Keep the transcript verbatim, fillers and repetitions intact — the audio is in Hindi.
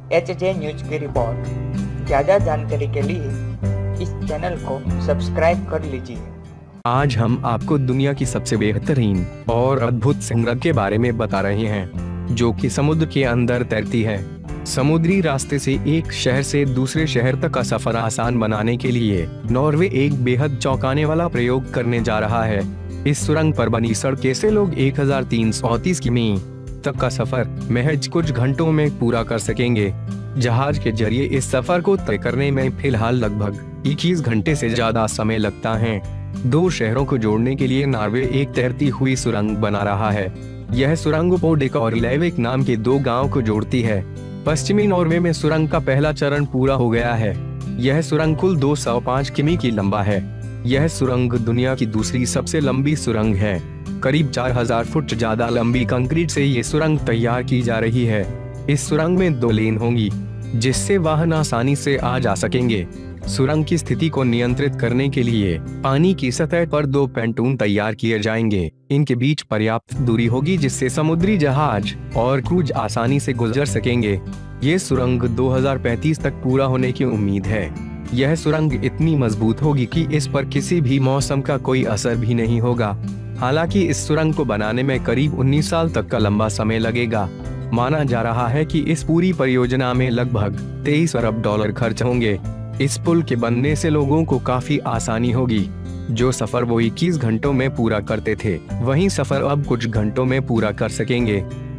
एच जे न्यूज की रिपोर्ट। ज़्यादा जानकारी के लिए इस चैनल को सब्सक्राइब कर लीजिए। आज हम आपको दुनिया की सबसे बेहतरीन और अद्भुत संग्रह के बारे में बता रहे हैं, जो कि समुद्र के अंदर तैरती है। समुद्री रास्ते से एक शहर से दूसरे शहर तक का सफर आसान बनाने के लिए नॉर्वे एक बेहद चौंकाने वाला प्रयोग करने जा रहा है। इस सुरंग पर बनी सड़कें से लोग एक हजार तीन सौ तीस किमी तक का सफर महज कुछ घंटों में पूरा कर सकेंगे। जहाज के जरिए इस सफर को तय करने में फिलहाल लगभग इक्कीस घंटे से ज्यादा समय लगता है। दो शहरों को जोड़ने के लिए नॉर्वे एक तैरती हुई सुरंग बना रहा है। यह सुरंग पोडिक और लेविक नाम के दो गांव को जोड़ती है। पश्चिमी नॉर्वे में सुरंग का पहला चरण पूरा हो गया है। यह सुरंग कुल दो सौ पाँच किमी की लंबा है। यह सुरंग दुनिया की दूसरी सबसे लंबी सुरंग है। करीब चार हजार फुट ज्यादा लंबी कंक्रीट से ये सुरंग तैयार की जा रही है। इस सुरंग में दो लेन होंगी, जिससे वाहन आसानी से आ जा सकेंगे। सुरंग की स्थिति को नियंत्रित करने के लिए पानी की सतह पर दो पैंटून तैयार किए जाएंगे। इनके बीच पर्याप्त दूरी होगी, जिससे समुद्री जहाज और क्रूज आसानी से गुजर सकेंगे। ये सुरंग दो हजार पैंतीस तक पूरा होने की उम्मीद है। यह सुरंग इतनी मजबूत होगी कि इस पर किसी भी मौसम का कोई असर भी नहीं होगा। हालांकि इस सुरंग को बनाने में करीब उन्नीस साल तक का लंबा समय लगेगा। माना जा रहा है कि इस पूरी परियोजना में लगभग तेईस अरब डॉलर खर्च होंगे। इस पुल के बनने से लोगों को काफी आसानी होगी। जो सफर वो इक्कीस घंटों में पूरा करते थे, वही सफर अब कुछ घंटों में पूरा कर सकेंगे।